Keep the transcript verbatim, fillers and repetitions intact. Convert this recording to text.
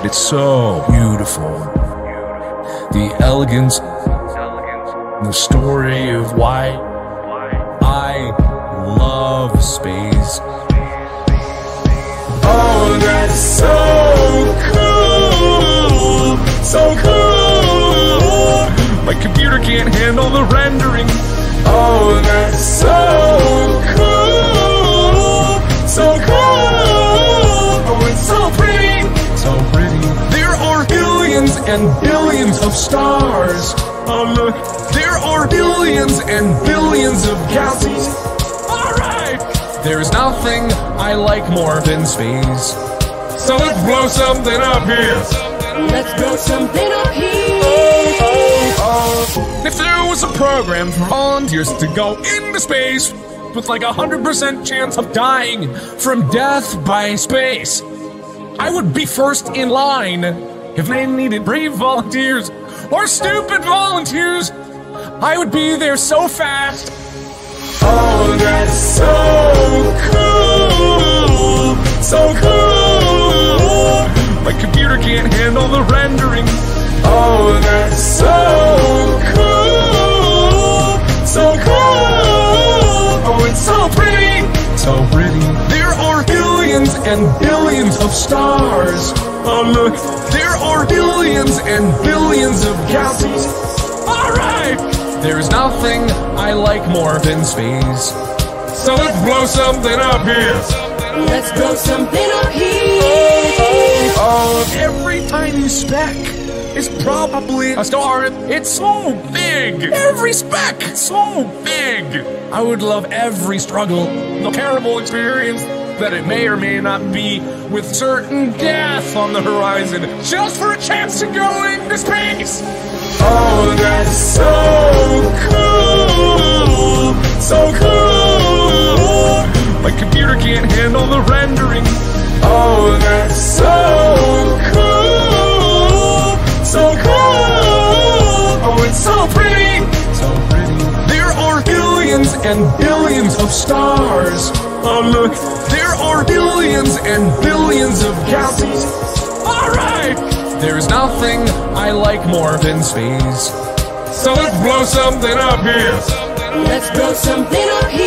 It's so beautiful. The elegance, the story of why I love space. Oh, that's so cool, so cool. My computer can't handle the rendering. Oh, that's so cool, so cool. Oh, it's so pretty, so pretty. There are billions and billions of stars. Oh, look, there are billions and billions of galaxies. All right, there's nothing I like more than space. So let's blow something up here. Let's blow something up here. Oh, oh, oh. If there was a program for volunteers to go into space with like a hundred percent chance of dying from death by space, I would be first in line. If they needed brave volunteers or stupid volunteers, I would be there so fast. Oh, that's so cool, so cool. My computer can't handle the rendering. Oh, that's so cool, so cool. Oh, it's so pretty, so pretty. There are billions and billions of stars. Oh, look, there are billions and billions of galaxies. All right, there's nothing I like more than space. So let's blow something up here. Let's blow something up here. Oh, oh, every tiny speck is probably a star. It's so big. Every speck, so big. I would love every struggle, the terrible experience that it may or may not be, with certain death on the horizon, just for a chance to go into space. Oh, that's so cool, so cool. My computer can't handle the rendering. Oh, that's so cool, so cool. Oh, it's so pretty, so pretty. There are billions and billions of stars. Oh, look, there are billions and billions of galaxies. All right, there's nothing I like more than space. So let's blow something up here. Let's blow something up here.